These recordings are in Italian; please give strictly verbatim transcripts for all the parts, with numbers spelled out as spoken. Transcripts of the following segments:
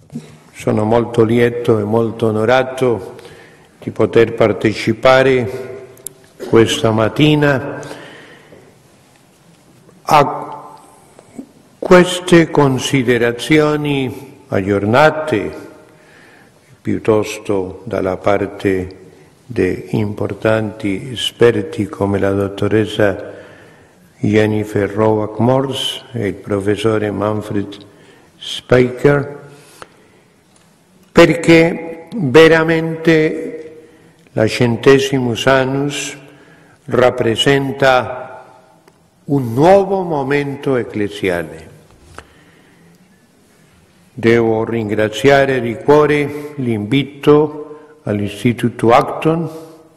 Sono molto lieto e molto onorato di poter partecipare questa mattina a queste considerazioni aggiornate, piuttosto dalla parte di importanti esperti come la dottoressa Jennifer Roach Morse e il professore Manfred Speicher, perché veramente la Centesimus Annus rappresenta un nuovo momento ecclesiale. Devo ringraziare di cuore l'invito all'Istituto Acton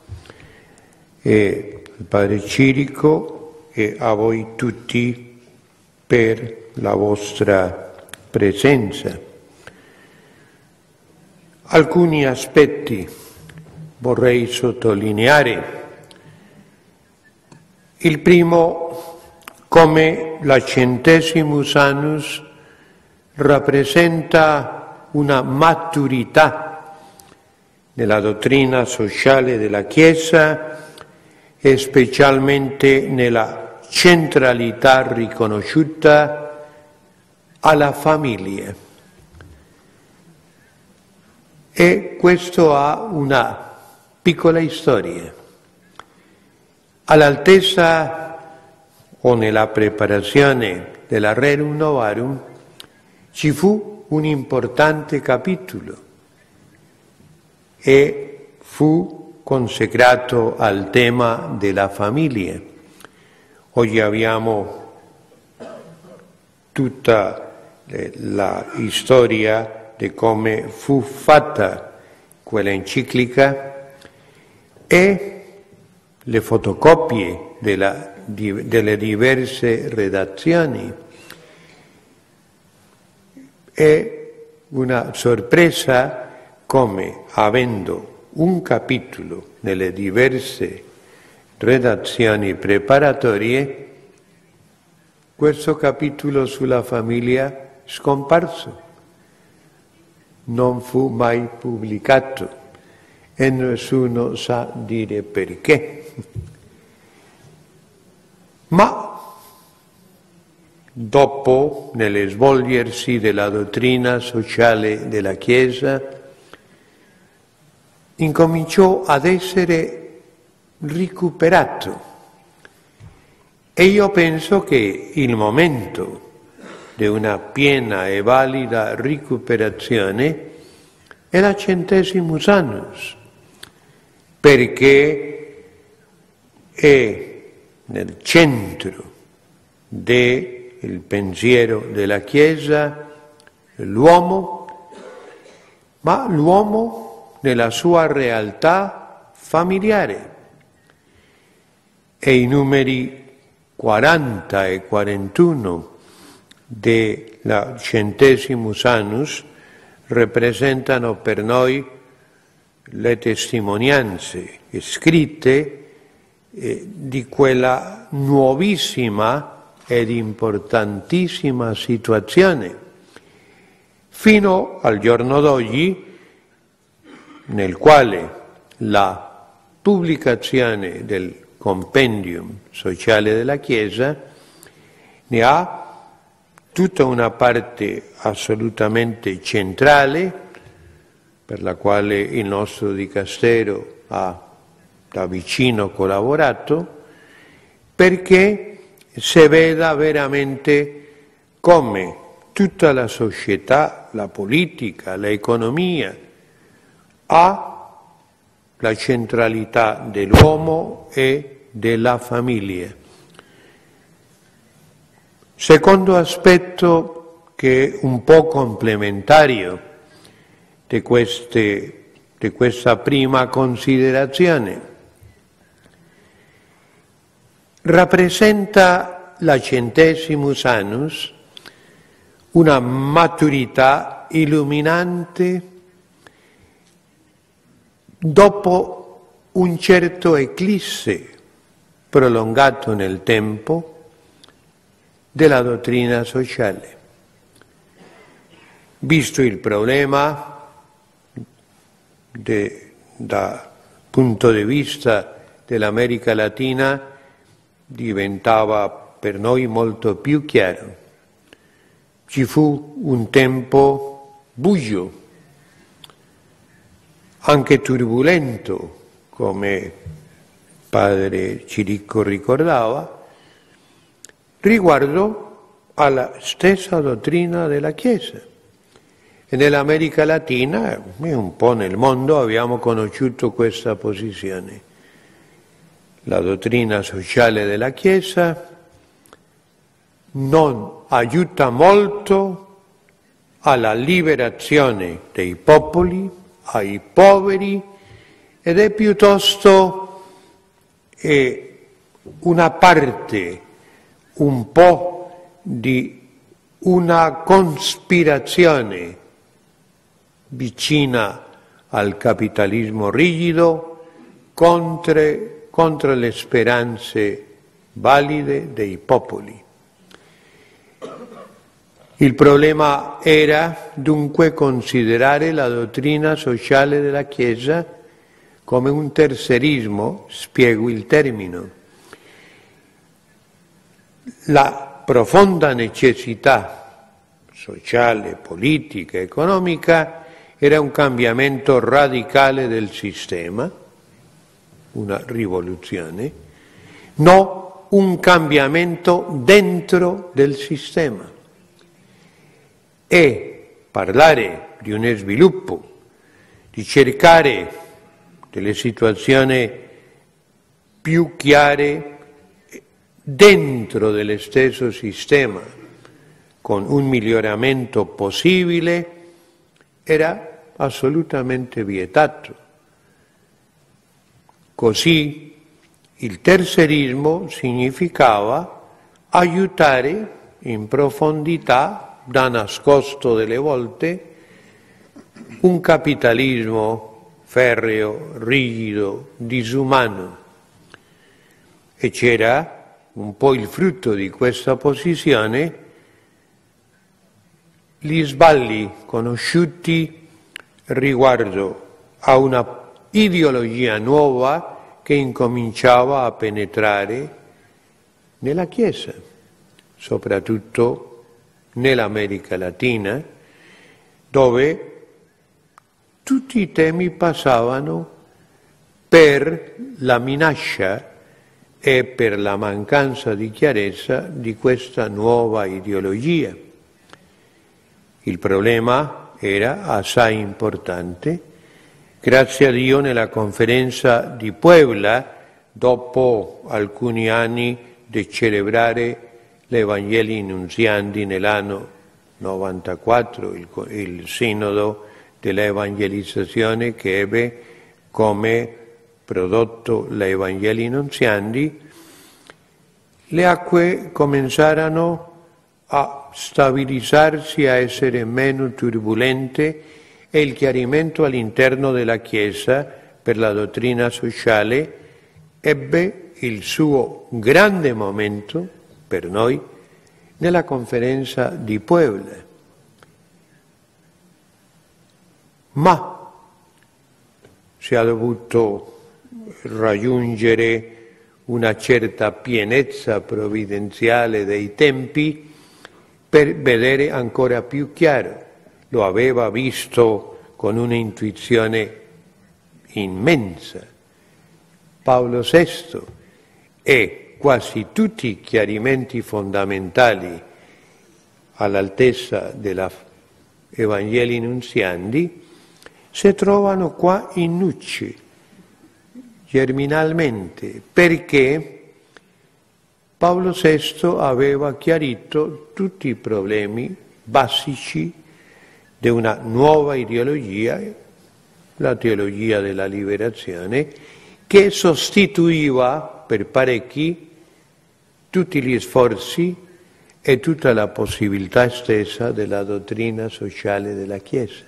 e al Padre Cirico e a voi tutti per la vostra presenza. Alcuni aspetti vorrei sottolineare. Il primo, come la Centesimus Annus rappresenta una maturità nella dottrina sociale della Chiesa e specialmente nella centralità riconosciuta alla famiglia. E questo ha una piccola storia. All'altezza o nella preparazione della Rerum Novarum ci fu un importante capitolo e fu consacrato al tema della famiglia. Oggi abbiamo tutta la storia di come fu fatta quella enciclica e le fotocopie della, di, delle diverse redazioni. È una sorpresa come, avendo un capitolo nelle diverse redazioni preparatorie, questo capitolo sulla famiglia è scomparso, non fu mai pubblicato e nessuno sa dire perché. Ma dopo, nello svolgersi della dottrina sociale della Chiesa, incominciò ad essere recuperato. E io penso che il momento di una piena e valida recuperazione è la Centesimus Annus, perché è nel centro del pensiero della Chiesa l'uomo, ma l'uomo nella sua realtà familiare. E i numeri quaranta e quarantuno della Centesimus Annus rappresentano per noi le testimonianze scritte eh, di quella nuovissima ed importantissima situazione. Fino al giorno d'oggi, nel quale la pubblicazione del compendium sociale della Chiesa ne ha tutta una parte assolutamente centrale, per la quale il nostro dicastero ha da vicino collaborato, perché si veda veramente come tutta la società, la politica, l'economia, ha la centralità dell'uomo e della famiglia. Secondo aspetto, che è un po' complementario di, queste, di questa prima considerazione, rappresenta la Centesimus Annus una maturità illuminante dopo un certo eclisse prolungato nel tempo della dottrina sociale. Visto il problema de, da punto di vista dell'America Latina, diventava per noi molto più chiaro. Ci fu un tempo buio, anche turbolento, come padre Chirico ricordava, riguardo alla stessa dottrina della Chiesa. E nell'America Latina e un po' nel mondo abbiamo conosciuto questa posizione. La dottrina sociale della Chiesa non aiuta molto alla liberazione dei popoli, ai poveri, ed è piuttosto è una parte, un po' di una cospirazione vicina al capitalismo rigido contro, contro le speranze valide dei popoli. Il problema era dunque considerare la dottrina sociale della Chiesa come un terzerismo, spiego il termine. La profonda necessità sociale, politica, economica era un cambiamento radicale del sistema, una rivoluzione, no un cambiamento dentro del sistema. E parlare di uno sviluppo, di cercare delle situazioni più chiare dentro dello stesso sistema, con un miglioramento possibile, era assolutamente vietato. Così il terzerismo significava aiutare in profondità, da nascosto delle volte, un capitalismo ferreo, rigido, disumano. E c'era un po' il frutto di questa posizione, gli sbagli conosciuti riguardo a una ideologia nuova che incominciava a penetrare nella Chiesa, soprattutto nell'America Latina, dove tutti i temi passavano per la minaccia e per la mancanza di chiarezza di questa nuova ideologia. Il problema era assai importante. Grazie a Dio nella conferenza di Puebla, dopo alcuni anni di celebrare l'Evangeli Nunziandi nell'anno novantaquattro, il, il sinodo dell'evangelizzazione che ebbe come prodotto l'Evangeli Nunziandi, le acque cominciarono a stabilizzarsi, a essere meno turbolente, e il chiarimento all'interno della Chiesa per la dottrina sociale ebbe il suo grande momento per noi nella conferenza di Puebla. Ma si è dovuto raggiungere una certa pienezza provvidenziale dei tempi per vedere ancora più chiaro. Lo aveva visto con un'intuizione immensa Paolo sesto, e quasi tutti i chiarimenti fondamentali all'altezza della Evangeli Nunziandi si trovano qua in nuce, germinalmente, perché Paolo sesto aveva chiarito tutti i problemi basici di una nuova ideologia, la teologia della liberazione, che sostituiva per parecchi tutti gli sforzi e tutta la possibilità stessa della dottrina sociale della Chiesa.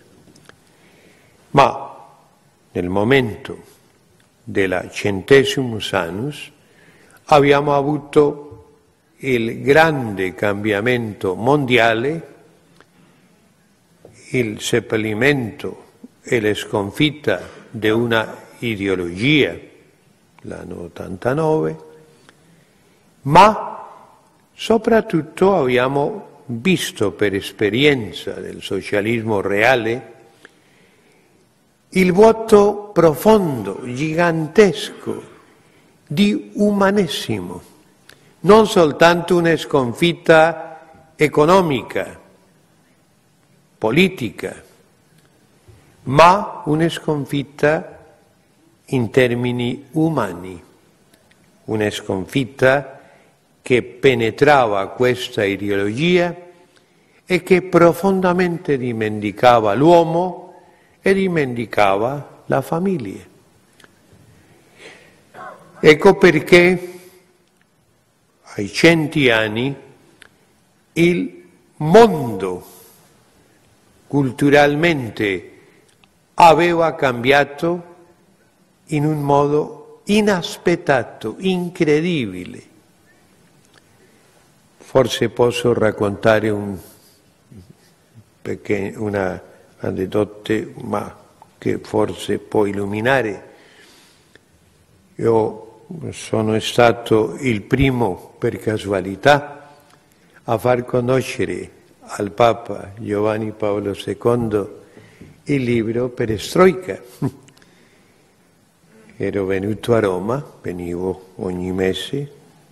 Ma nel momento della Centesimus Annus abbiamo avuto il grande cambiamento mondiale, il seppellimento e la sconfitta di una ideologia, l'anno ottantanove, ma soprattutto abbiamo visto per esperienza del socialismo reale il vuoto profondo, gigantesco, di umanesimo, non soltanto una sconfitta economica, politica, ma una sconfitta in termini umani, una sconfitta che penetrava questa ideologia e che profondamente dimenticava l'uomo e dimenticava la famiglia. Ecco perché ai centi anni il mondo culturalmente aveva cambiato in un modo inaspettato, incredibile. Forse posso raccontare un pequeño, una aneddote, ma che forse può illuminare. Io sono stato il primo, per casualità, a far conoscere al Papa Giovanni Paolo secondo il libro Perestroika. Ero venuto a Roma, venivo ogni mese,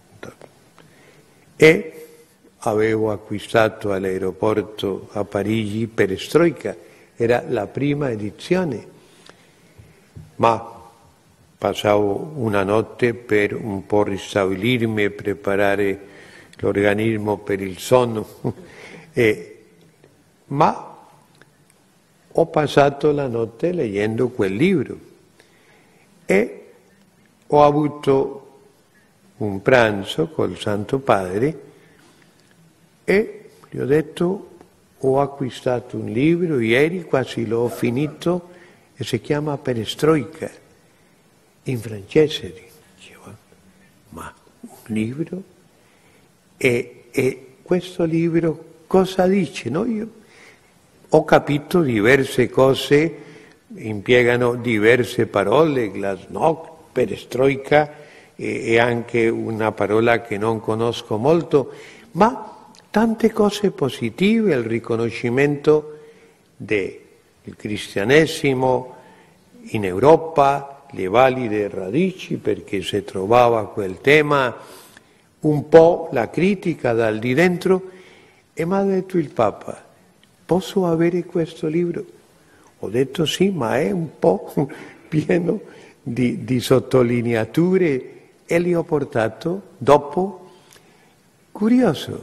e avevo acquistato all'aeroporto a Parigi Perestroika, era la prima edizione, ma passavo una notte per un po' ristabilirmi e preparare l'organismo per il sonno, e, ma ho passato la notte leggendo quel libro e ho avuto un pranzo col Santo Padre e gli ho detto: ho acquistato un libro ieri, quasi l'ho finito, e si chiama Perestroika, in francese. Dicevo, ma un libro? E, e questo libro cosa dice? No, io ho capito diverse cose, impiegano diverse parole, glasnost, perestroika, e, e anche una parola che non conosco molto, ma tante cose positive, il riconoscimento del cristianesimo in Europa, le valide radici, perché si trovava quel tema, un po' la critica dal di dentro, e mi ha detto il Papa: posso avere questo libro? Ho detto sì, ma è un po' pieno di, di sottolineature, e li ho portato dopo. Curioso,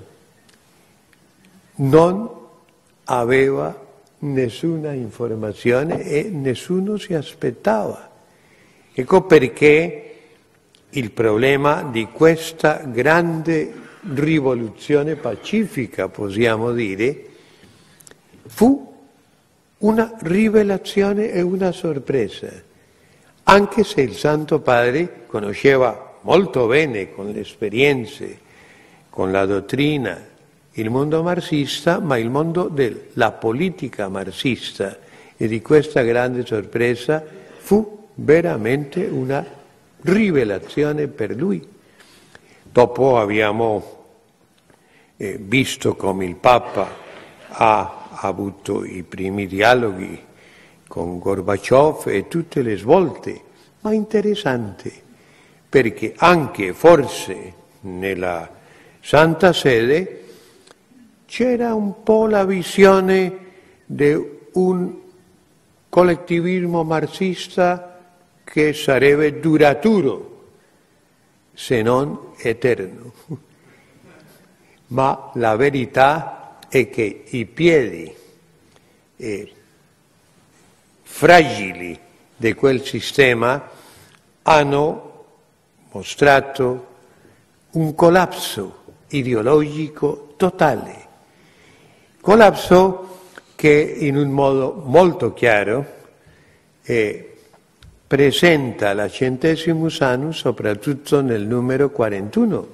non aveva nessuna informazione e nessuno si aspettava. Ecco perché il problema di questa grande rivoluzione pacifica, possiamo dire, fu una rivelazione e una sorpresa, anche se il Santo Padre conosceva molto bene, con le esperienze, con la dottrina, il mondo marxista, ma il mondo della politica marxista, e di questa grande sorpresa fu veramente una rivelazione per lui. Dopo abbiamo eh, visto come il Papa ha avuto i primi dialoghi con Gorbaciov e tutte le svolte, ma interessante, perché anche forse nella Santa Sede c'era un po' la visione di un collettivismo marxista che sarebbe duraturo, se non eterno. Ma la verità è che i piedi eh, fragili di quel sistema hanno mostrato un collasso ideologico totale. Collasso che in un modo molto chiaro eh, presenta la Centesimus Annus soprattutto nel numero quarantuno,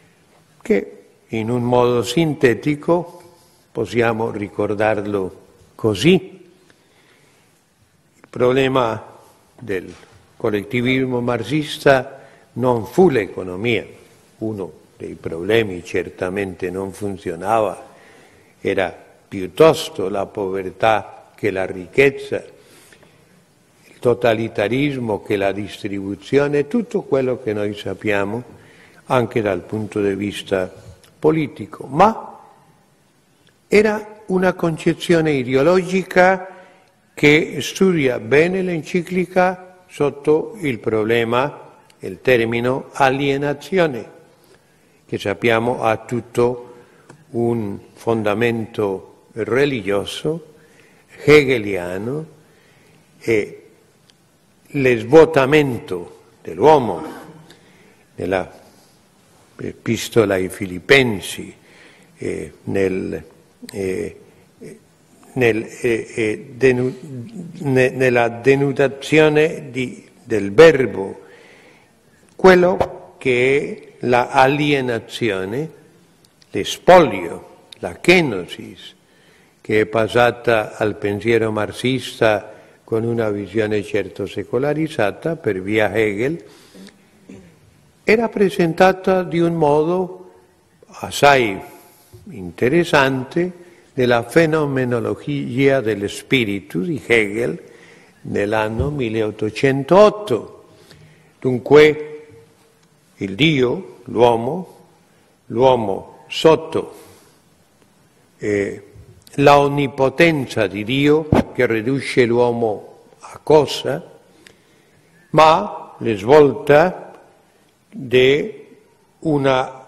che in un modo sintetico possiamo ricordarlo così. Il problema del collettivismo marxista non fu l'economia, uno dei problemi certamente non funzionava, era piuttosto la povertà che la ricchezza, il totalitarismo che la distribuzione, tutto quello che noi sappiamo anche dal punto di vista politico, ma era una concezione ideologica che studia bene l'enciclica sotto il problema, il termine alienazione, che sappiamo ha tutto un fondamento religioso, hegeliano, e l'esvuotamento dell'uomo nella epistola ai Filipensi, eh, nel, eh, nel, eh, eh, denu, ne, nella denudazione di, del verbo, quello che è la alienazione, l'espolio, la kenosis, che è passata al pensiero marxista con una visione certo secolarizzata per via Hegel, era presentata di un modo assai interessante nella fenomenologia dello spirito di Hegel nell'anno milleottocentootto. Dunque il Dio, l'uomo, l'uomo sotto eh, la onnipotenza di Dio che riduce l'uomo a cosa, ma le svolta di una,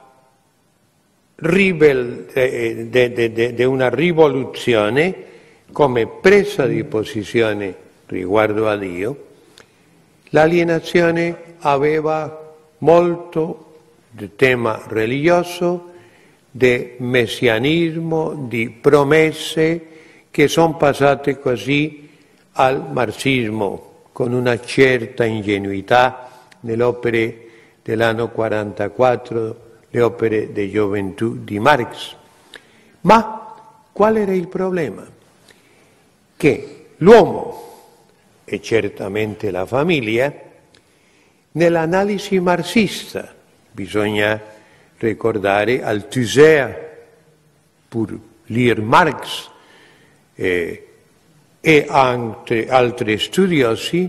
ribel, de, de, de, de una rivoluzione come presa di posizione riguardo a Dio. L'alienazione aveva molto di tema religioso, di messianismo, di promesse che sono passate così al marxismo con una certa ingenuità nelle opere dell'anno quarantaquattro, le opere di gioventù di Marx. Ma qual era il problema? Che l'uomo, e certamente la famiglia, nell'analisi marxista bisogna ricordare Althusser, pur lire Marx, eh, e anche altri studiosi,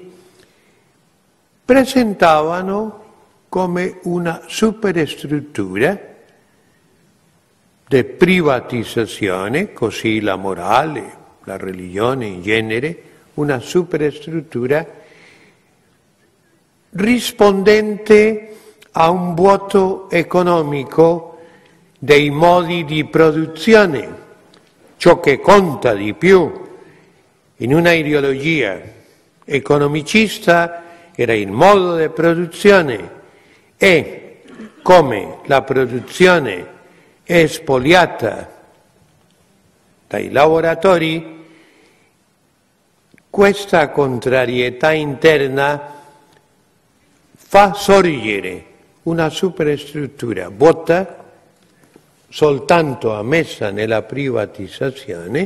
presentavano come una superstruttura di privatizzazione, così la morale, la religione in genere, una superstruttura rispondente a un vuoto economico dei modi di produzione. Ciò che conta di più in una ideologia economicista era il modo di produzione, e come la produzione è spoliata dai lavoratori, questa contrarietà interna fa sorgere una superstruttura vuota, soltanto ammessa nella privatizzazione,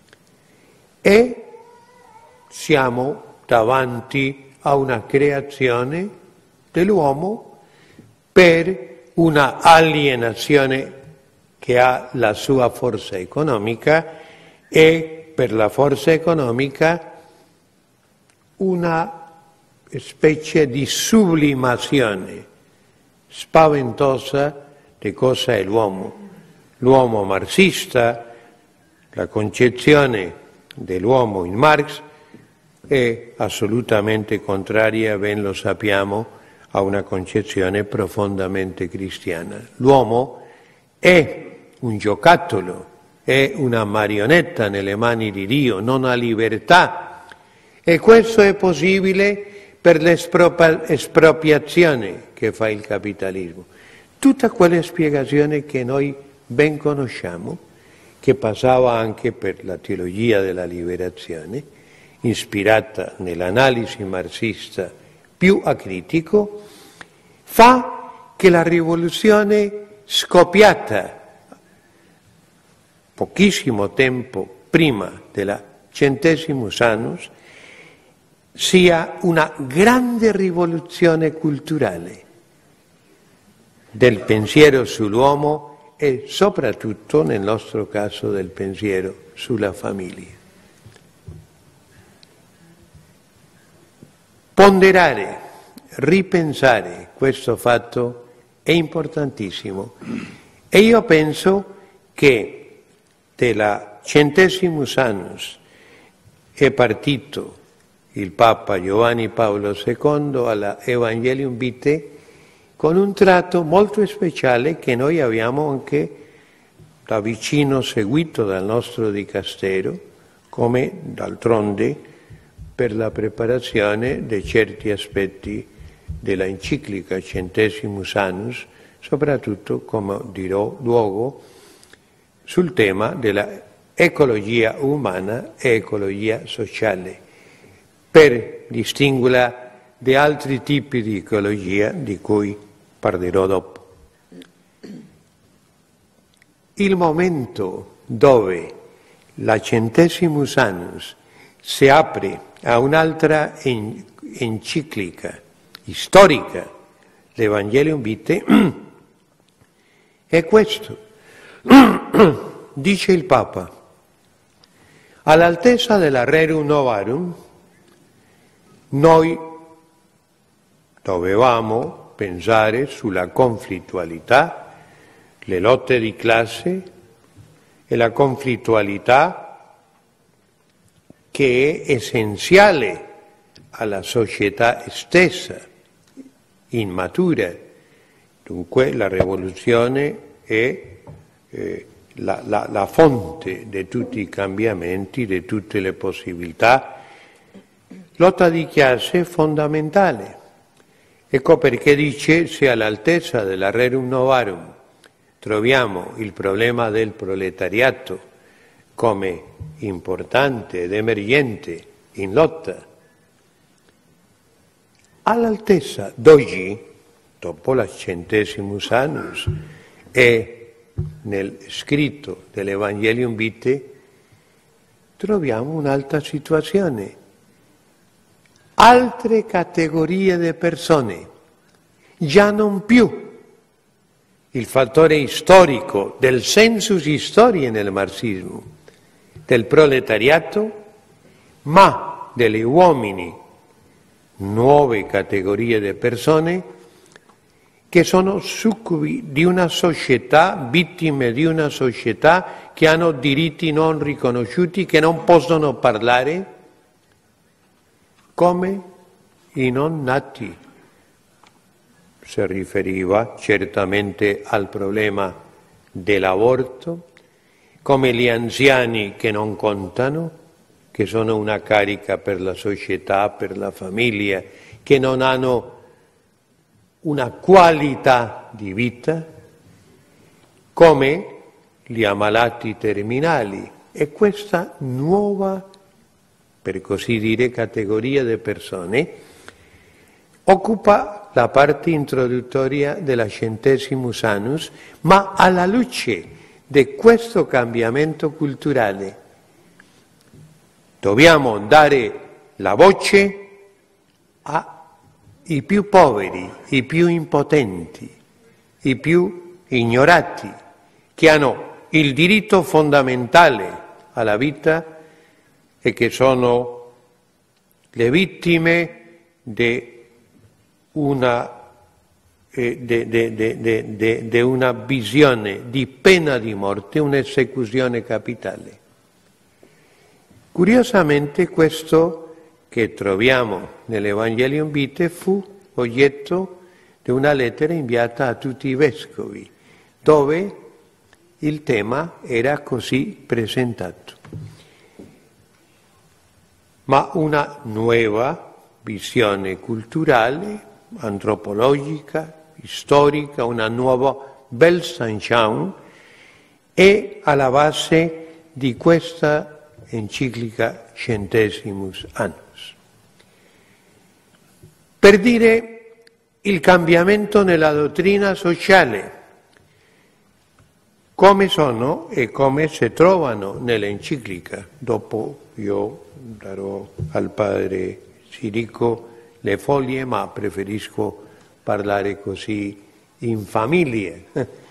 e siamo davanti a una creazione dell'uomo per una alienazione che ha la sua forza economica, e per la forza economica una specie di sublimazione spaventosa di cosa è l'uomo. L'uomo marxista, la concezione dell'uomo in Marx, è assolutamente contraria, ben lo sappiamo, a una concezione profondamente cristiana. L'uomo è un giocattolo, è una marionetta nelle mani di Dio, non ha libertà, e questo è possibile per l'espropriazione che fa il capitalismo. Tutta quella spiegazione che noi ben conosciamo, che passava anche per la teologia della liberazione, ispirata nell'analisi marxista più acritico, fa che la rivoluzione scoppiata pochissimo tempo prima della Centesimus Annus sia una grande rivoluzione culturale del pensiero sull'uomo e soprattutto, nel nostro caso, del pensiero sulla famiglia. Ponderare, ripensare questo fatto è importantissimo e io penso che della Centesimus Annus è partito il Papa Giovanni Paolo secondo alla Evangelium Vitae con un tratto molto speciale che noi abbiamo anche da vicino seguito dal nostro dicastero, come d'altronde per la preparazione di certi aspetti della enciclica Centesimus Annus, soprattutto, come dirò luogo, sul tema della ecologia umana e ecologia sociale, per distinguerla da altri tipi di ecologia di cui parlerò dopo. Il momento dove la Centesimus Annus si apre a un'altra en- enciclica storica, l'Evangelium Vitae, è questo. Dice il Papa: all'altezza della Rerum Novarum noi dovevamo pensare sulla conflittualità, le lotte di classe e la conflittualità che è essenziale alla società stessa, immatura. Dunque la rivoluzione è eh, la, la, la fonte di tutti i cambiamenti, di tutte le possibilità. Lotta di classe è fondamentale. Ecco perché dice: se all'altezza della Rerum Novarum troviamo il problema del proletariato come importante ed emergente in lotta, all'altezza d'oggi, dopo la Centesimus Annus e nel scritto dell'Evangelium Vitae, troviamo un'altra situazione. Altre categorie di persone, già non più il fattore storico del sensus historiae nel marxismo, del proletariato, ma degli uomini, nuove categorie di persone che sono succubi di una società, vittime di una società che hanno diritti non riconosciuti, che non possono parlare, come i non nati. Si riferiva certamente al problema dell'aborto, come gli anziani che non contano, che sono una carica per la società, per la famiglia, che non hanno una qualità di vita, come gli ammalati terminali. E questa nuova, per così dire, categoria di persone occupa la parte introduttoria della Centesimus Annus, ma alla luce di questo cambiamento culturale dobbiamo dare la voce ai più poveri, i più impotenti, i più ignorati, che hanno il diritto fondamentale alla vita e che sono le vittime di una, eh, de, de, de, de, de, de una visione di pena di morte, un'esecuzione capitale. Curiosamente questo che troviamo nell'Evangelium Vitae fu oggetto di una lettera inviata a tutti i vescovi, dove il tema era così presentato. Ma una nuova visione culturale, antropologica, storica, una nuova Weltanschauung è alla base di questa enciclica Centesimus Annus. Per dire il cambiamento nella dottrina sociale, come sono e come si trovano nell'enciclica dopo io darò al padre Sirico le foglie, ma preferisco parlare così in famiglia.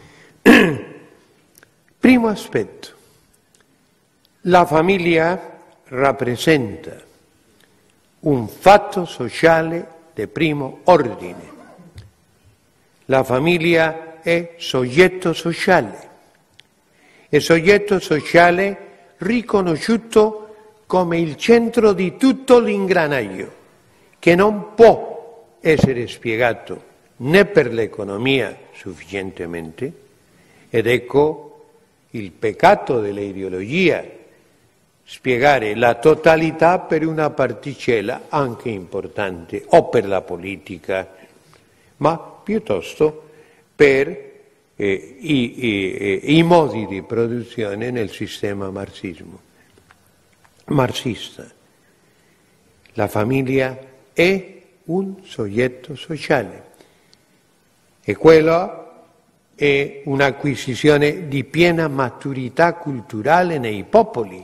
Primo aspetto, la famiglia rappresenta un fatto sociale di primo ordine. La famiglia è soggetto sociale, è soggetto sociale riconosciuto come il centro di tutto l'ingranaggio, che non può essere spiegato né per l'economia sufficientemente, ed ecco il peccato dell'ideologia, spiegare la totalità per una particella anche importante, o per la politica, ma piuttosto per eh, i, i, i modi di produzione nel sistema marxismo, marxista. La famiglia è un soggetto sociale e quello è un'acquisizione di piena maturità culturale nei popoli.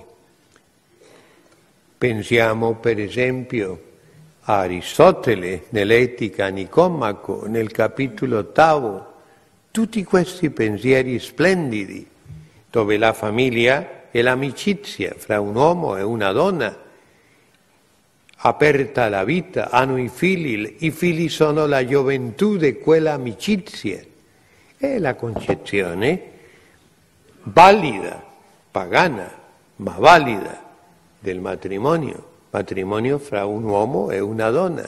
Pensiamo per esempio a Aristotele nell'Etica a Nicomaco, nel capitolo ottavo, tutti questi pensieri splendidi, dove la famiglia è l'amicizia fra un uomo e una donna, aperta alla vita, hanno i figli, i figli sono la gioventù di quella amicizia. È la concezione valida, pagana, ma valida del matrimonio, matrimonio fra un uomo e una donna,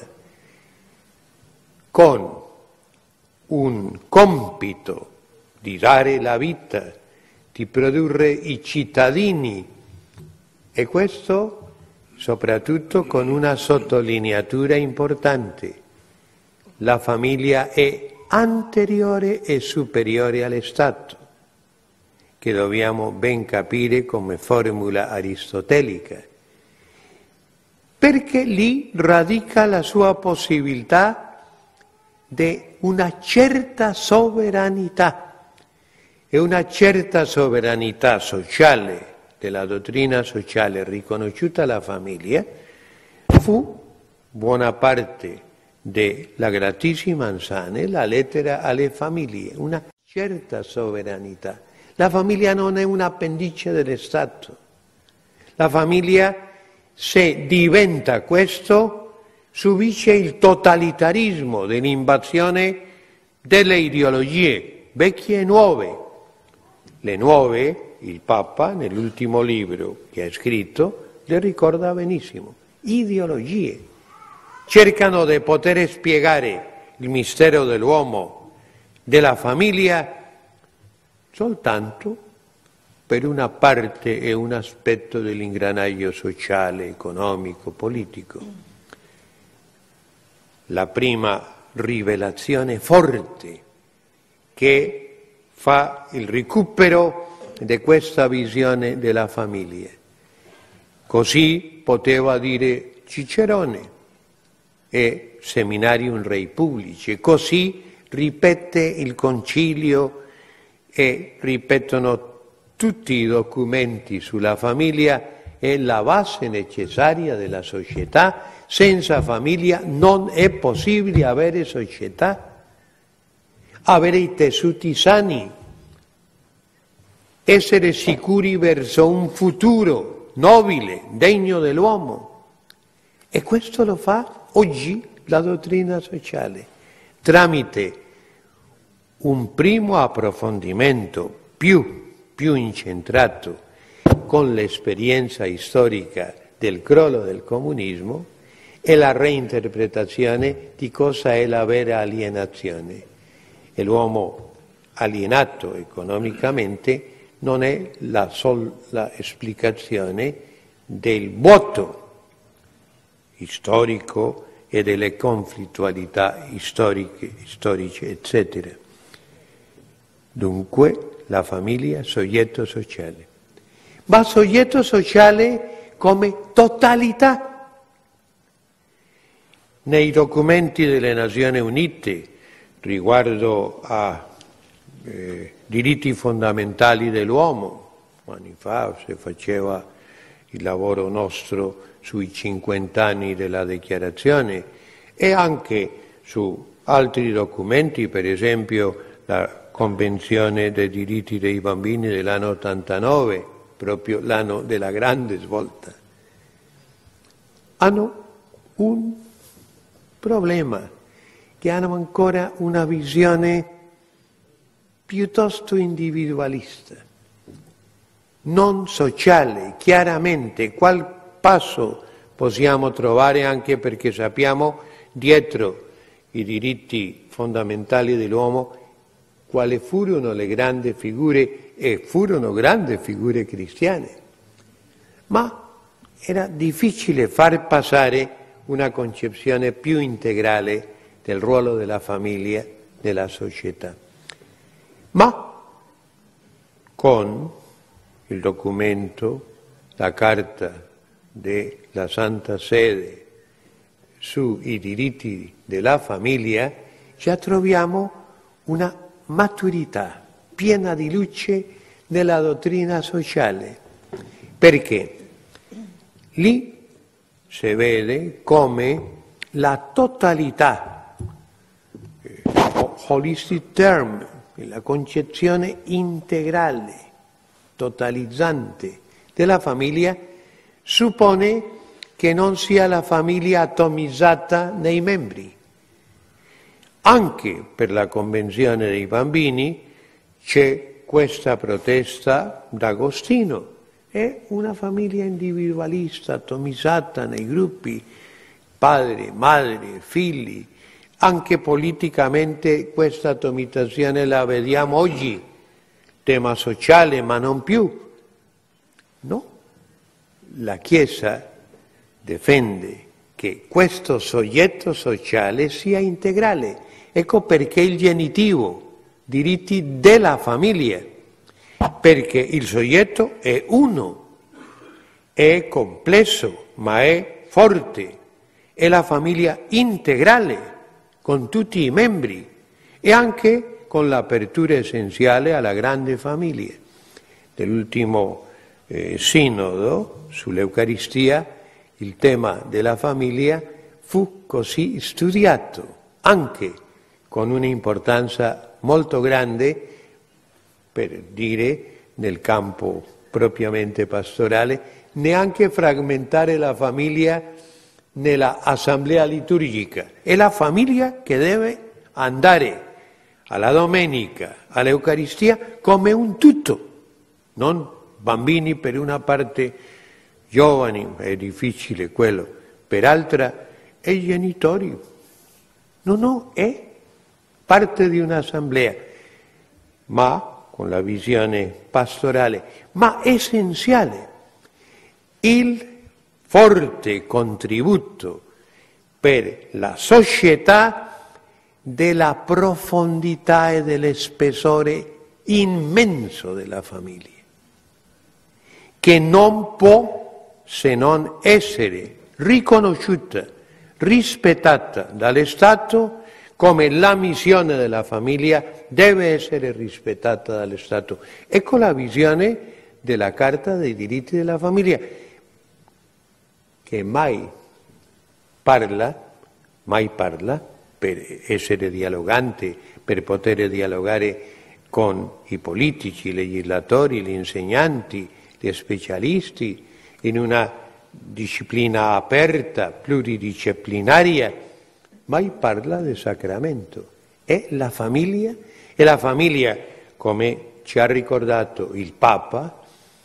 con un compito di dare la vita, di produrre i cittadini, e questo soprattutto con una sottolineatura importante: la famiglia è anteriore e superiore allo Stato, che dobbiamo ben capire come formula aristotelica, perché lì radica la sua possibilità di una certa sovranità, e una certa sovranità sociale della dottrina sociale riconosciuta alla famiglia fu buona parte della Gratissima Ansane, la lettera alle famiglie, una certa sovranità. La famiglia non è un appendice dello Stato. La famiglia, se diventa questo, subisce il totalitarismo dell'invasione delle ideologie vecchie e nuove. Le nuove, il Papa, nell'ultimo libro che ha scritto, le ricorda benissimo. Ideologie. Cercano di poter spiegare il mistero dell'uomo, della famiglia, soltanto per una parte e un aspetto dell'ingranaggio sociale, economico, politico. La prima rivelazione forte che fa il recupero di questa visione della famiglia. Così poteva dire Cicerone, e Seminarium Rei Publici, così ripete il Concilio e ripetono tutti i documenti sulla famiglia, è la base necessaria della società. Senza famiglia non è possibile avere società, avere i tessuti sani, essere sicuri verso un futuro nobile, degno dell'uomo. E questo lo fa oggi la dottrina sociale, tramite un primo approfondimento più, più incentrato con l'esperienza storica del crollo del comunismo e la reinterpretazione di cosa è la vera alienazione. E l'uomo alienato economicamente non è la sola esplicazione del vuoto storico e delle conflittualità storiche, storiche, eccetera. Dunque la famiglia è soggetto sociale, ma soggetto sociale come totalità. Nei documenti delle Nazioni Unite riguardo a eh, diritti fondamentali dell'uomo, anni fa si faceva il lavoro nostro sui cinquanta anni della dichiarazione e anche su altri documenti, per esempio la Convenzione dei diritti dei bambini dell'anno ottantanove, proprio l'anno della grande svolta, hanno un problema, che hanno ancora una visione piuttosto individualista, non sociale. Chiaramente qual passo possiamo trovare, anche perché sappiamo dietro i diritti fondamentali dell'uomo quali furono le grandi figure, e furono grandi figure cristiane. Ma era difficile far passare una concezione più integrale del ruolo della famiglia nella società. Ma con il documento, la carta della Santa Sede sui diritti della famiglia, già troviamo una maturità piena di luce nella dottrina sociale, perché lì si vede come la totalità, eh, holistic term, la concezione integrale, totalizzante della famiglia, suppone che non sia la famiglia atomizzata nei membri. Anche per la Convenzione dei bambini c'è questa protesta d'Agostino. È una famiglia individualista, atomizzata nei gruppi, padre, madre, figli. Anche politicamente questa atomizzazione la vediamo oggi, tema sociale, ma non più. No, la Chiesa difende che questo soggetto sociale sia integrale. Ecco perché il genitivo, diritti della famiglia, perché il soggetto è uno, è complesso, ma è forte, è la famiglia integrale, con tutti i membri, e anche con l'apertura essenziale alla grande famiglia. Nell'ultimo eh, sinodo sull'Eucaristia, il tema della famiglia fu così studiato, anche con un'importanza molto grande, per dire, nel campo propriamente pastorale, neanche frammentare la famiglia nella assemblea liturgica. È la famiglia che deve andare alla domenica, all'Eucaristia, come un tutto, non bambini per una parte, giovani, è difficile quello, per altra, e i genitori. No, no, è parte di un'assemblea, ma con la visione pastorale, ma essenziale. Il forte contributo per la società della profondità e dell'spessore immenso della famiglia, che non può se non essere riconosciuta, rispettata dallo Stato, come la missione della famiglia deve essere rispettata dallo Stato. Ecco la visione della Carta dei diritti della famiglia, che mai parla, mai parla, per essere dialogante, per poter dialogare con i politici, i legislatori, gli insegnanti, gli specialisti, in una disciplina aperta, pluridisciplinaria, mai parla del sacramento. È la famiglia, e la famiglia, come ci ha ricordato il Papa,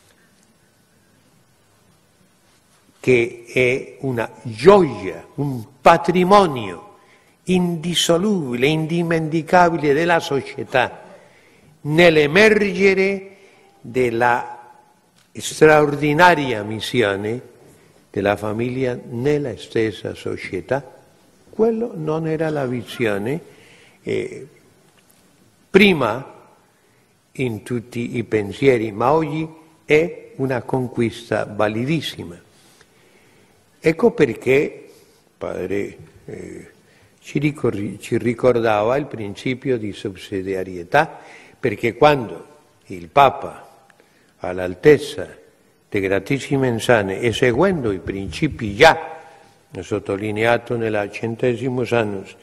che è una gioia, un patrimonio indissolubile, indimenticabile della società, nell'emergere della straordinaria missione della famiglia nella stessa società. Quello non era la visione eh, prima in tutti i pensieri, ma oggi è una conquista validissima. Ecco perché Padre eh, ci, ricor- ci ricordava il principio di sussidiarietà, perché quando il Papa, all'altezza de gratissime sane e seguendo i principi già sottolineato nella Centesimus Annus,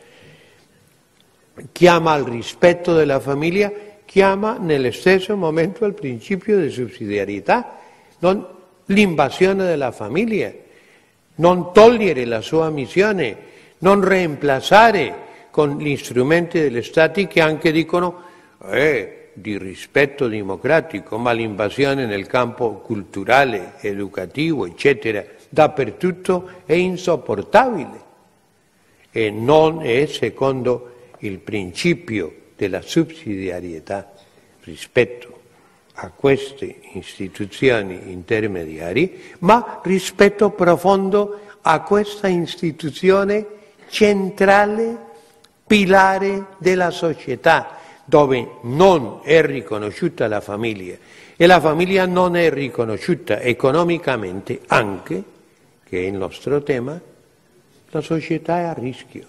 chiama al rispetto della famiglia, chiama nello stesso momento al principio di sussidiarietà, non l'invasione della famiglia, non togliere la sua missione, non reemplazare con gli strumenti degli Stati che anche dicono eh, di rispetto democratico, ma l'invasione nel campo culturale, educativo, eccetera, dappertutto è insopportabile e non è secondo il principio della sussidiarietà rispetto a queste istituzioni intermediarie, ma rispetto profondo a questa istituzione centrale, pilare della società, dove non è riconosciuta la famiglia e la famiglia non è riconosciuta economicamente anche, che è il nostro tema, la società è a rischio.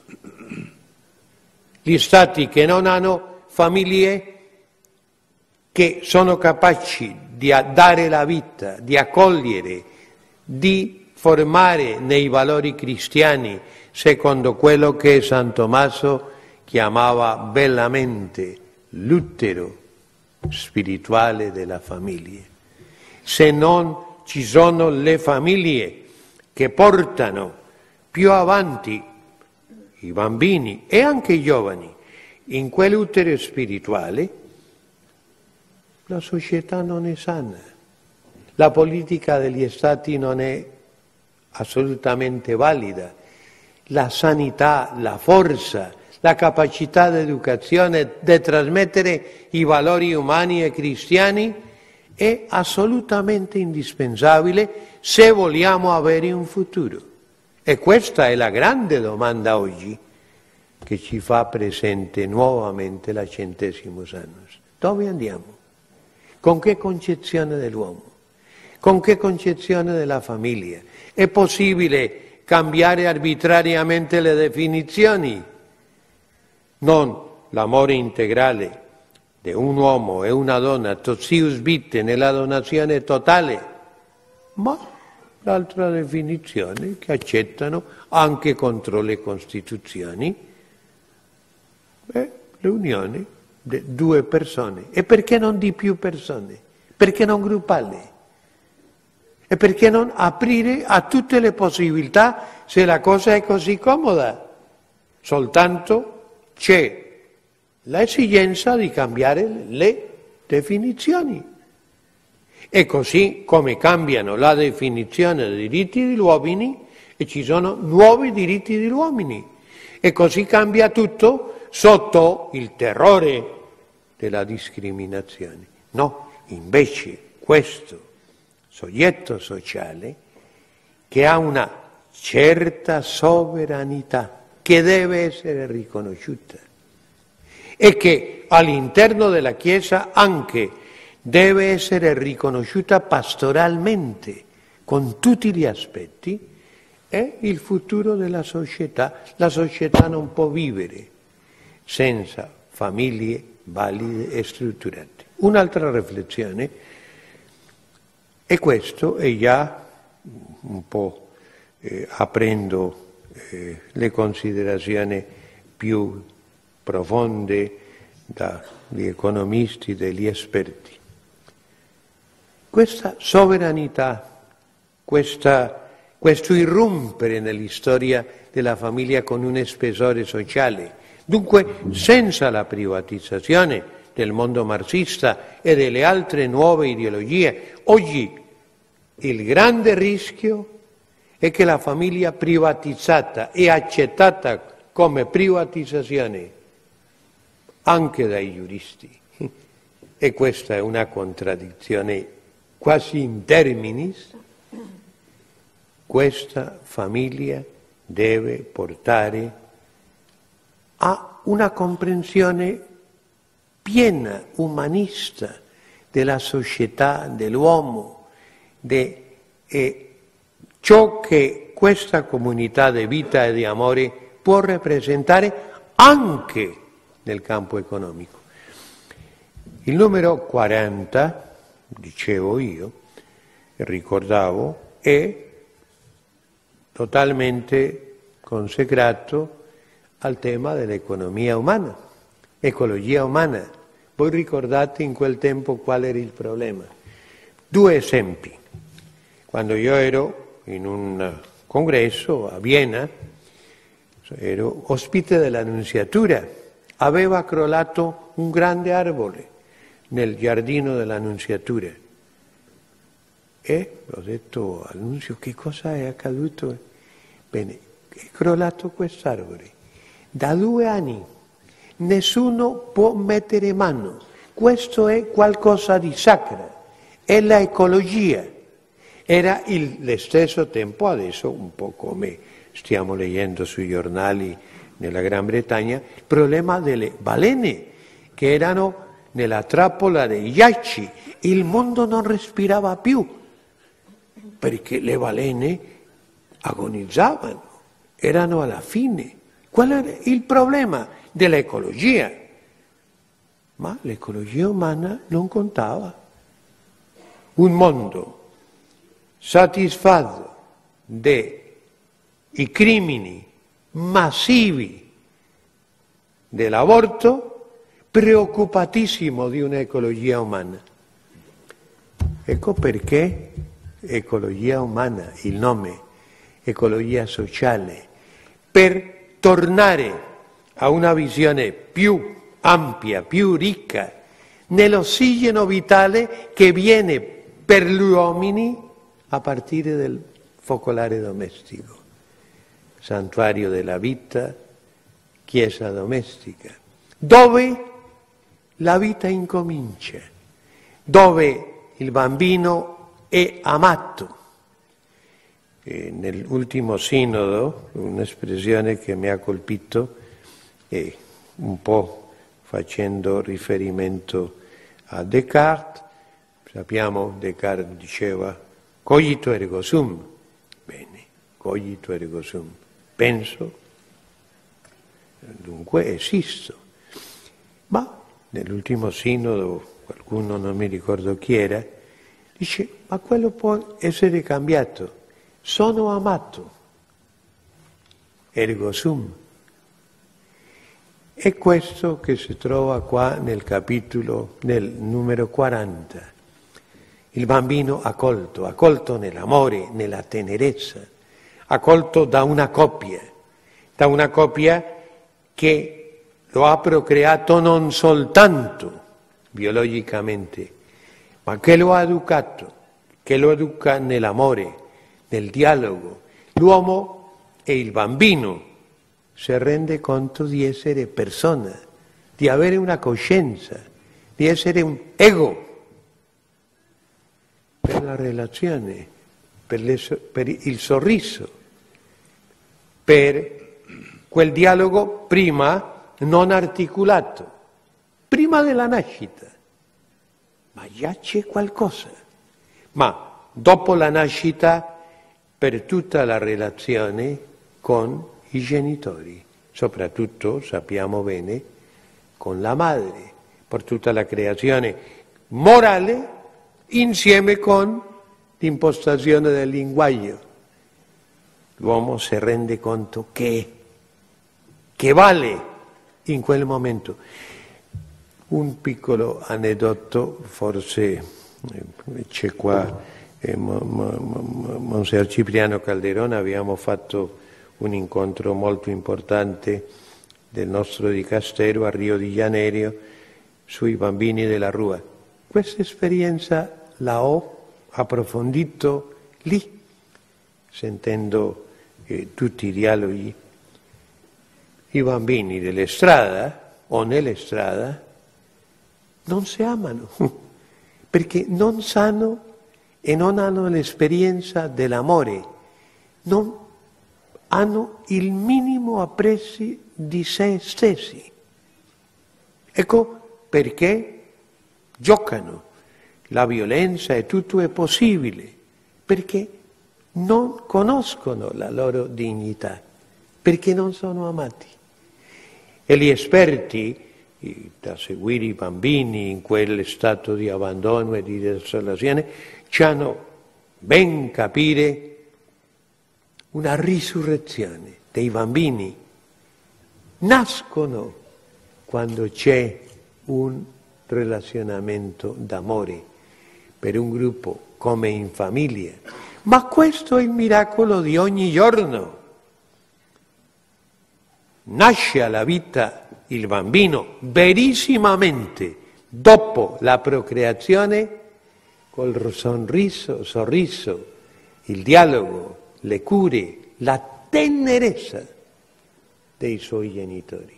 Gli stati che non hanno famiglie, che sono capaci di dare la vita, di accogliere, di formare nei valori cristiani, secondo quello che San Tommaso chiamava bellamente l'utero spirituale della famiglia. Se non ci sono le famiglie che portano più avanti i bambini e anche i giovani in quell'utero spirituale, la società non è sana, la politica degli stati non è assolutamente valida, la sanità, la forza, la capacità di educazione di trasmettere i valori umani e cristiani è assolutamente indispensabile se vogliamo avere un futuro. E questa è la grande domanda oggi che ci fa presente nuovamente la Centesimus Annus. Dove andiamo? Con che concezione dell'uomo? Con che concezione della famiglia? È possibile cambiare arbitrariamente le definizioni? Non l'amore integrale di un uomo e una donna, totius vitae, nella donazione totale, ma l'altra definizione che accettano anche contro le Costituzioni è l'unione di due persone. E perché non di più persone? Perché non gruppale? E perché non aprire a tutte le possibilità se la cosa è così comoda? Soltanto c'è l'esigenza di cambiare le definizioni. E così come cambiano la definizione dei diritti degli uomini e ci sono nuovi diritti degli uomini. E così cambia tutto sotto il terrore della discriminazione. No, invece questo soggetto sociale che ha una certa sovranità che deve essere riconosciuta e che all'interno della Chiesa anche deve essere riconosciuta pastoralmente con tutti gli aspetti, è il futuro della società. La società non può vivere senza famiglie valide e strutturate. Un'altra riflessione, e questo è già un po' eh, aprendo eh, le considerazioni più profonde dagli economisti, degli esperti. Questa sovranità, questa, questo irrompere nell'storia della famiglia con un spessore sociale, dunque senza la privatizzazione del mondo marxista e delle altre nuove ideologie, oggi il grande rischio è che la famiglia privatizzata e accettata come privatizzazione anche dai giuristi, e questa è una contraddizione quasi in terminis, questa famiglia deve portare a una comprensione piena, umanista della società, dell'uomo, di eh, ciò che questa comunità di vita e di amore può rappresentare anche nel campo economico. Il numero quaranta, dicevo io, ricordavo, è totalmente consacrato al tema dell'economia umana, ecologia umana. Voi ricordate in quel tempo qual era il problema? Due esempi. Quando io ero in un congresso a Vienna, ero ospite dell'Annunziatura, aveva crollato un grande arbore nel giardino dell'Annunziatura. E ho detto al nunzio, che cosa è accaduto? Bene, è crollato quest'arbore. Da due anni nessuno può mettere mano. Questo è qualcosa di sacro, è l'ecologia. Era il, lo stesso tempo, adesso un po' come stiamo leggendo sui giornali nella Gran Bretagna, il problema delle balene che erano nella trappola dei ghiacci. Il mondo non respirava più perché le balene agonizzavano, erano alla fine. Qual era il problema dell'ecologia? Ma l'ecologia umana non contava. Un mondo soddisfatto dei crimini massivi dell'aborto, preoccupatissimo di un'ecologia umana. Ecco perché ecologia umana, il nome, ecologia sociale, per tornare a una visione più ampia, più ricca, nell'ossigeno vitale che viene per gli uomini a partire dal focolare domestico, santuario della vita, chiesa domestica, dove la vita incomincia, dove il bambino è amato. E nell'ultimo sinodo, un'espressione che mi ha colpito, e un po' facendo riferimento a Descartes, sappiamo Descartes diceva cogito ergo sum, bene, cogito ergo sum, penso, dunque esisto. Ma nell'ultimo sinodo, qualcuno non mi ricordo chi era, dice, ma quello può essere cambiato. Sono amato, ergo sum. È questo che si trova qua nel capitolo, nel numero quaranta. Il bambino accolto, accolto nell'amore, nella tenerezza, accolto da una coppia, da una coppia che lo ha procreato non soltanto biologicamente, ma che lo ha educato, che lo educa nell'amore, nel dialogo. L'uomo e il bambino si rende conto di essere persona, di avere una coscienza, di essere un ego per la relazione, per, le, per il sorriso, per quel dialogo prima non articolato, prima della nascita. Ma già c'è qualcosa. Ma dopo la nascita, per tutta la relazione con i genitori, soprattutto, sappiamo bene, con la madre, per tutta la creazione morale, insieme con l'impostazione del linguaggio. L'uomo si rende conto che, che vale in quel momento. Un piccolo aneddoto, forse c'è qua, eh, Monsignor Cipriano Calderone, abbiamo fatto un incontro molto importante del nostro dicastero a Rio de Janeiro sui bambini della rua. Questa esperienza la ho approfondito lì, sentendo eh, tutti i dialoghi. I bambini delle strade o nelle strade non si amano, perché non sanno e non hanno l'esperienza dell'amore, non hanno il minimo apprezzo di se stessi. Ecco perché giocano, la violenza e tutto è possibile, perché non conoscono la loro dignità, perché non sono amati. E gli esperti, da seguire i bambini in quel stato di abbandono e di desolazione, ci hanno ben capire una risurrezione dei bambini. Nascono quando c'è un relazionamento d'amore per un gruppo come in famiglia. Ma questo è il miracolo di ogni giorno. Nasce alla vita il bambino verissimamente dopo la procreazione col sorriso, sorriso, il dialogo, le cure, la tenerezza dei suoi genitori.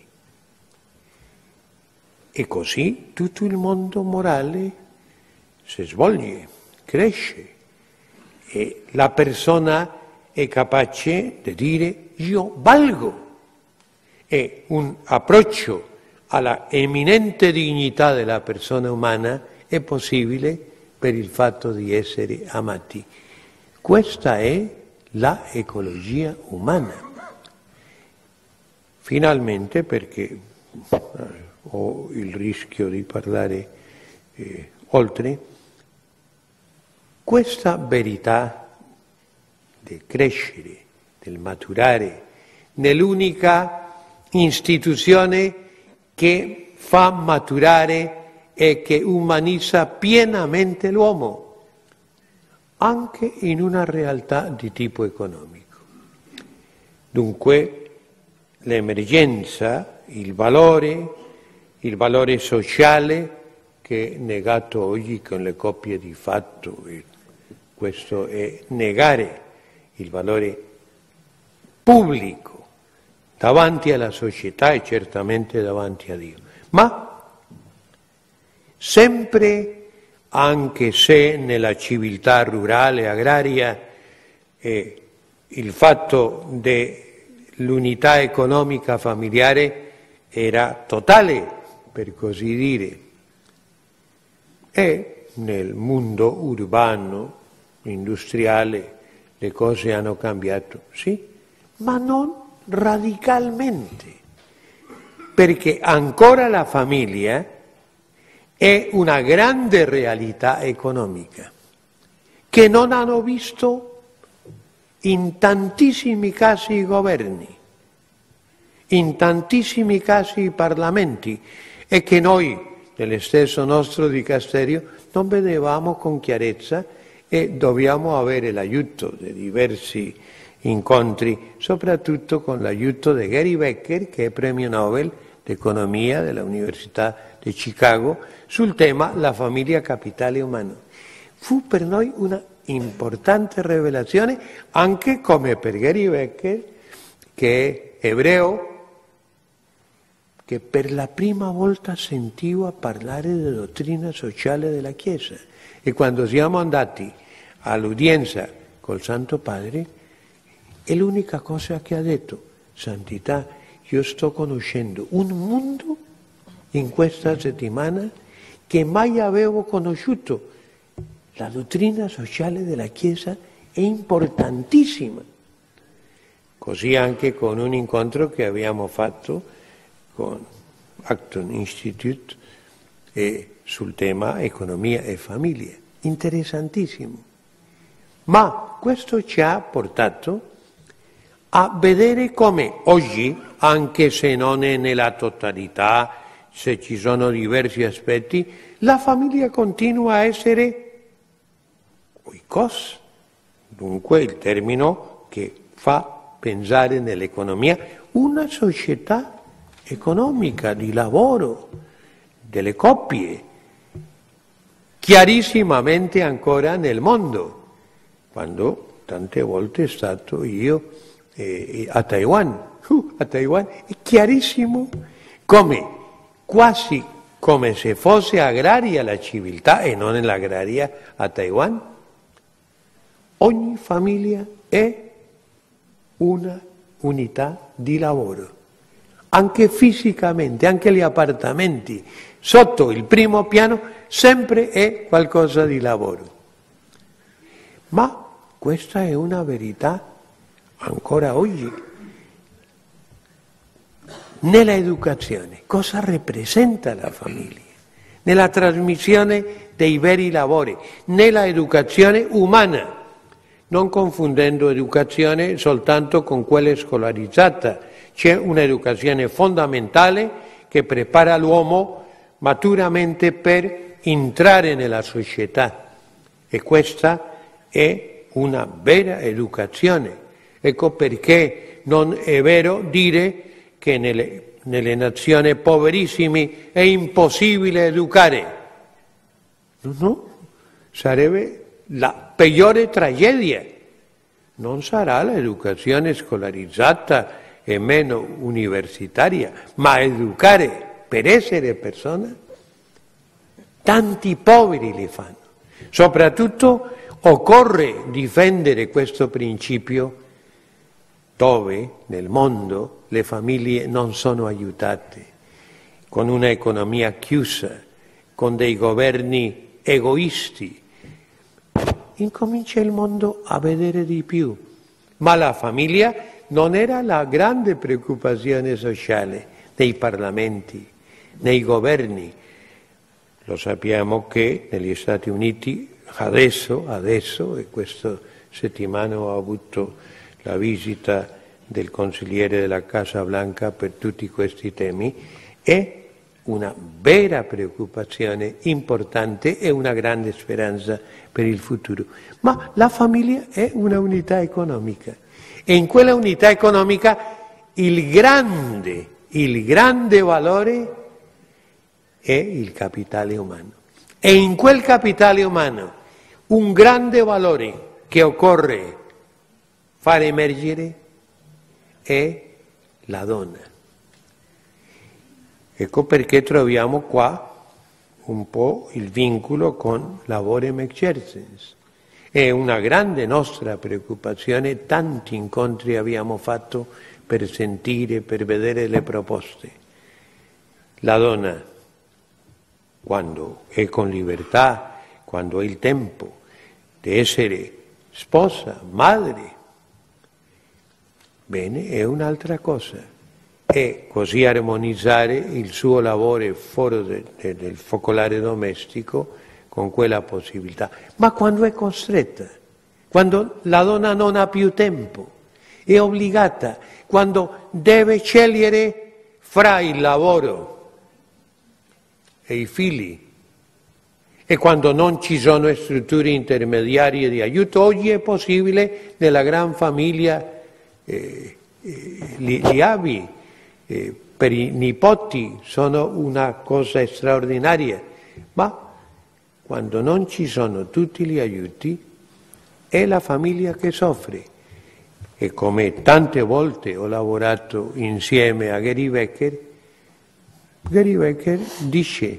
E così tutto il mondo morale si svolge, cresce e la persona è capace di dire io valgo. È un approccio alla eminente dignità della persona umana è possibile per il fatto di essere amati. Questa è la ecologia umana. Finalmente, perché ho il rischio di parlare eh, oltre, questa verità del crescere, del maturare, nell'unica istituzione che fa maturare e che umanizza pienamente l'uomo, anche in una realtà di tipo economico. Dunque l'emergenza, il valore, il valore sociale che è negato oggi con le coppie di fatto, e questo è negare il valore pubblico davanti alla società e certamente davanti a Dio. Ma sempre, anche se nella civiltà rurale, agraria, eh, il fatto dell'unità economica familiare era totale, per così dire, e nel mondo urbano, industriale, le cose hanno cambiato, sì, ma non radicalmente, perché ancora la famiglia è una grande realtà economica che non hanno visto in tantissimi casi i governi, in tantissimi casi i parlamenti, e che noi, nello stesso nostro dicasterio, non vedevamo con chiarezza e dobbiamo avere l'aiuto di diversi incontri, soprattutto con l'aiuto di Gary Becker, che è premio Nobel d'economia dell'Università di Chicago, sul tema la famiglia capitale umano. Fu per noi una importante rivelazione, anche come per Gary Becker, che è ebreo, che per la prima volta sentiva parlare di dottrina sociale della Chiesa. E quando siamo andati all'udienza col Santo Padre, è l'unica cosa che ha detto: Santità, io sto conoscendo un mondo in questa settimana che mai avevo conosciuto. La dottrina sociale della Chiesa è importantissima. Così anche con un incontro che abbiamo fatto con Acton Institute e sul tema economia e famiglia. Interessantissimo. Ma questo ci ha portato a vedere come oggi, anche se non è nella totalità, se ci sono diversi aspetti, la famiglia continua a essere oikos, dunque il termine che fa pensare nell'economia, una società economica di lavoro, delle coppie, chiarissimamente ancora nel mondo, quando tante volte è stato io eh, a Taiwan, uh, a Taiwan è chiarissimo come, quasi come se fosse agraria la civiltà e non l'agraria a Taiwan, ogni famiglia è una unità di lavoro, anche fisicamente, anche gli appartamenti sotto il primo piano sempre è qualcosa di lavoro. Ma questa è una verità ancora oggi. Nella educazione, cosa rappresenta la famiglia? Nella trasmissione dei veri lavori, nella educazione umana, non confondendo educazione soltanto con quella scolarizzata. C'è un'educazione fondamentale che prepara l'uomo maturamente per entrare nella società, e questa è una vera educazione. Ecco perché non è vero dire che nelle, nelle nazioni poverissime è impossibile educare. No, no, sarebbe la peggiore tragedia. Non sarà l'educazione scolarizzata e meno universitaria, ma educare per essere persona. Tanti poveri li fanno. Soprattutto occorre difendere questo principio dove nel mondo le famiglie non sono aiutate, con un'economia chiusa, con dei governi egoisti. Incomincia il mondo a vedere di più, ma la famiglia non era la grande preoccupazione sociale nei parlamenti, nei governi. Lo sappiamo che negli Stati Uniti adesso, adesso, e questa settimana ho avuto la visita del consigliere della Casa Blanca per tutti questi temi, è una vera preoccupazione importante e una grande speranza per il futuro. Ma la famiglia è una unità economica e in quella unità economica il grande, il grande valore è il capitale umano. E in quel capitale umano un grande valore che occorre far emergere è la donna. Ecco perché troviamo qua un po' il vincolo con Laborem Exercens. È una grande nostra preoccupazione, tanti incontri abbiamo fatto per sentire, per vedere le proposte. La donna, quando è con libertà, quando ha il tempo di essere sposa, madre, bene, è un'altra cosa. E così armonizzare il suo lavoro fuori de, de, del focolare domestico con quella possibilità. Ma quando è costretta, quando la donna non ha più tempo, è obbligata, quando deve scegliere fra il lavoro e i figli, e quando non ci sono strutture intermediarie di aiuto, oggi è possibile nella gran famiglia eh, eh, gli, gli avi, Eh, per i nipoti sono una cosa straordinaria, ma quando non ci sono tutti gli aiuti è la famiglia che soffre. E come tante volte ho lavorato insieme a Gary Becker, Gary Becker dice: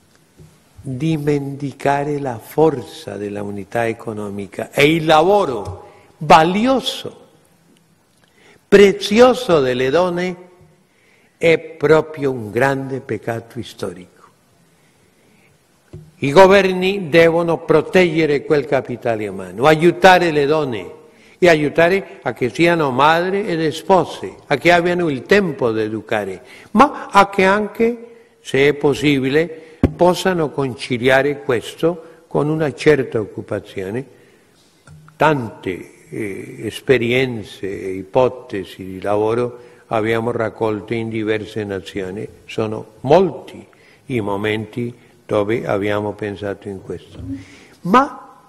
dimenticare la forza della unità economica e il lavoro valioso, prezioso delle donne è proprio un grande peccato storico. I governi devono proteggere quel capitale umano, aiutare le donne e aiutare a che siano madri ed spose, a che abbiano il tempo di educare, ma a che anche, se è possibile, possano conciliare questo con una certa occupazione. Tante eh, esperienze e ipotesi di lavoro abbiamo raccolto in diverse nazioni, sono molti i momenti dove abbiamo pensato in questo. Ma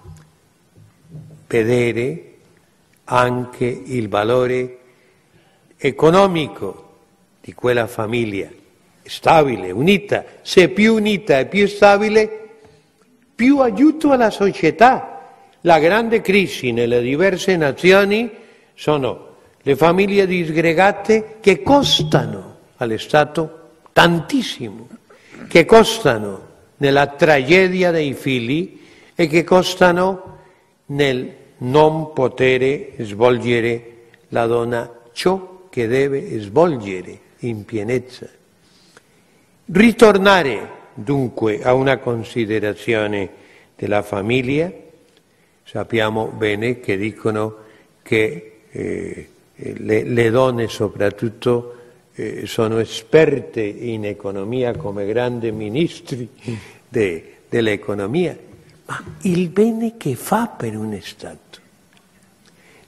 vedere anche il valore economico di quella famiglia stabile, unita, se più unita e più stabile, più aiuto alla società. La grande crisi nelle diverse nazioni sono le famiglie disgregate che costano allo Stato tantissimo, che costano nella tragedia dei figli e che costano nel non poter svolgere la donna ciò che deve svolgere in pienezza. Ritornare dunque a una considerazione della famiglia. Sappiamo bene che dicono che eh, Le, le donne soprattutto eh, sono esperte in economia come grandi ministri de, dell'economia, ma il bene che fa per un Stato,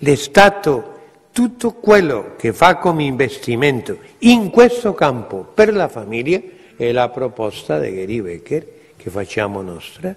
Lo Stato, tutto quello che fa come investimento in questo campo per la famiglia è la proposta di Gary Becker che facciamo nostra,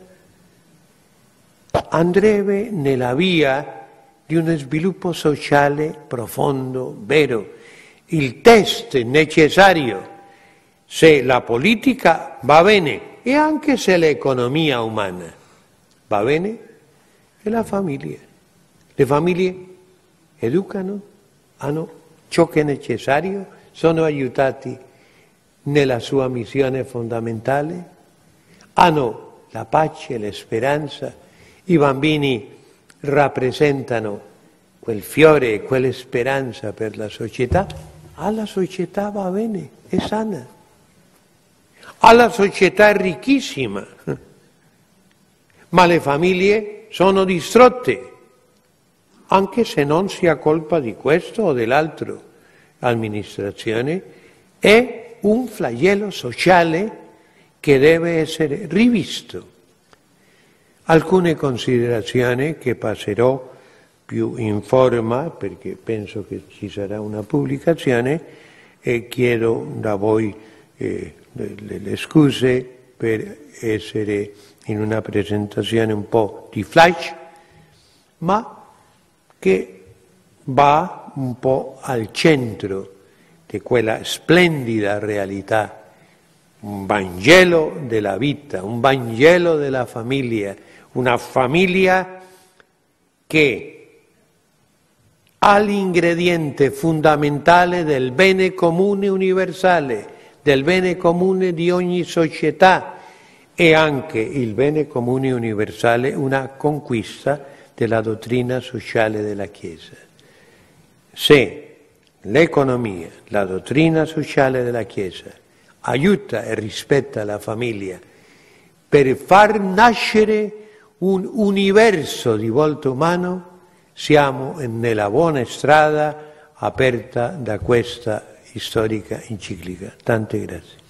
andrebbe nella via di uno sviluppo sociale profondo, vero, il test necessario se la politica va bene e anche se l'economia umana va bene è la famiglia. Le famiglie educano, hanno ciò che è necessario, sono aiutati nella sua missione fondamentale, hanno la pace, la speranza, i bambini rappresentano quel fiore e quella speranza per la società, alla società va bene, è sana, alla società è ricchissima, ma le famiglie sono distrutte, anche se non sia colpa di questo o dell'altro amministrazione, è un flagello sociale che deve essere rivisto. Alcune considerazioni che passerò più in forma, perché penso che ci sarà una pubblicazione, e chiedo da voi eh, le, le scuse per essere in una presentazione un po' di flash, ma che va un po' al centro di quella splendida realtà, un Vangelo della vita, un Vangelo della famiglia, una famiglia che ha l'ingrediente fondamentale del bene comune universale, del bene comune di ogni società e anche il bene comune universale, una conquista della dottrina sociale della Chiesa. Se l'economia, la dottrina sociale della Chiesa aiuta e rispetta la famiglia per far nascere un universo di volto umano, siamo nella buona strada aperta da questa storica enciclica. Tante grazie.